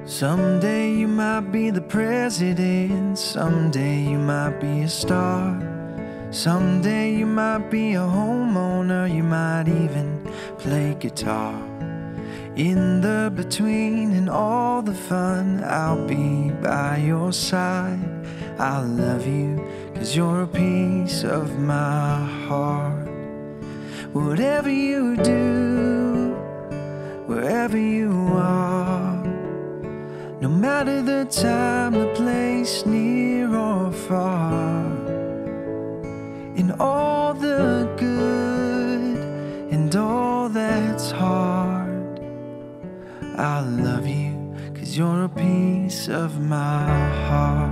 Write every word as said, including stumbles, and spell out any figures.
Someday you might be the president, someday you might be a star, someday you might be a homeowner, you might even play guitar. In the between and all the fun, I'll be by your side. I'll love you, cause you're a piece of my heart. Whatever you do, wherever you are, no matter the time, the place, near or far, in all the good and all that's hard, I'll love you, cause you're a piece of my heart.